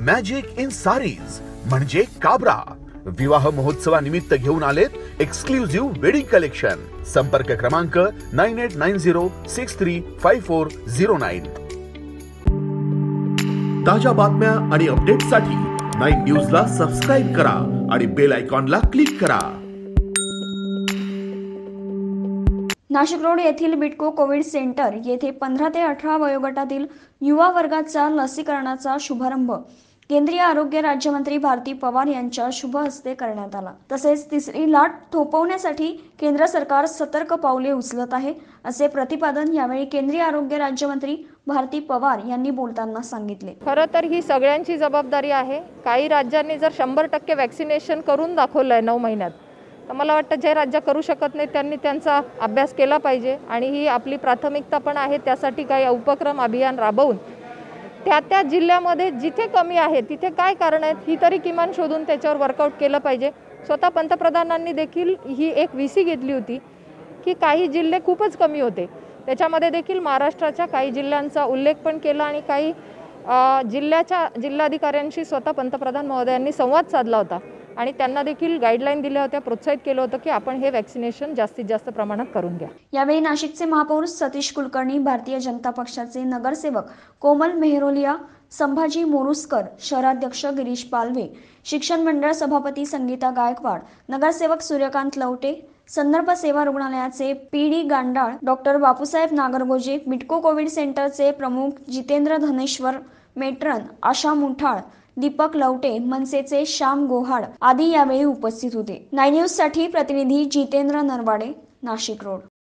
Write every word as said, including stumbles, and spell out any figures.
Magic in sarees म्हणजे काबरा विवाह महोत्सवानिमित्त घेऊन आलेत एक्सक्लुझिव्ह वेडिंग कलेक्शन। संपर्क क्रमांक nine eight nine zero six three five four zero nine. ताज्या बातम्या आणि अपडेट्ससाठी नाइन न्यूजला सबस्क्राइब करा आणि बेल आयकॉनला क्लिक करा। नाशिक रोड येथील बिटको कोविड सेंटर येथे पंधरा ते अठरा वयोगटातील युवा वर्गाचा लसीकरणाचा शुभारंभ केंद्रीय आरोग्य राज्यमंत्री भारती पवार यांच्या शुभ हस्ते करण्यात आला। तसेच तिसरी लाट थोपवण्यासाठी केंद्र सरकार सतर्क पावले उचलत आहे असे प्रतिपादन यावेळी केंद्रीय आरोग्य राज्यमंत्री भारती पवार यांनी बोलताना सांगितले। खरं तर ही सगळ्यांची जबाबदारी आहे। काही राज्यांनी जर शंभर टक्के वॅक्सिनेशन करून दाखवलंय नऊ महिन्यात, तर मला वाटतं जे राज्य करू शकत नाही त्यांनी त्यांचा अभ्यास केला पाहिजे आणि ही आपली प्राथमिकता पण आहे। त्यासाठी काही उपक्रम अभियान राबवून त्या त्या जिल्ह्यामध्ये जिथे कमी आहे तिथे काय कारण आहेत ही तरी किमान शोधून त्याच्यावर वर्कआउट केलं पाहिजे। स्वतः पंतप्रधानांनी देखील ही एक व्हीसी घेतली होती की काही जिल्हे खूपच कमी होते, त्याच्यामध्ये देखील महाराष्ट्राच्या काही जिल्ह्यांचा उल्लेख पण केला आणि काही जिल्ह्याच्या जिल्हाधिकाऱ्यांशी स्वतः पंतप्रधान महोदयांनी संवाद साधला होता आणि त्यांना देखील गाईडलाईन दिल्या होत्या, प्रोत्साहित केलं होतं की आपण हे वॅक्सिनेशन जास्तीत जास्त प्रमाणात करून घ्या। यावेळी नाशिकचे महापौर सतीश कुलकर्णी, भारतीय जनता पक्षाचे नगरसेवक कोमल मेहरोलिया, संभाजी मोरुसकर, शहराध्यक्ष गिरीश पालवे, शिक्षण मंडळ सभापती संगीता गायकवाड, नगरसेवक सूर्यकांत लवटे, संदर्भ सेवा रुग्णालयाचे P D Gandal, doctor Bapusaheb Nagargoje, Bytco covid सेंटरचे प्रमुख जितेंद्र धनेश्वर, मेट्रन आशा मुठाळ, दीपक लवटे, मनसेचे श्याम गोहाड आदी यावेळी उपस्थित होते। नाइन न्यूज साठी प्रतिनिधी जितेंद्र नरवाडे, नाशिक रोड।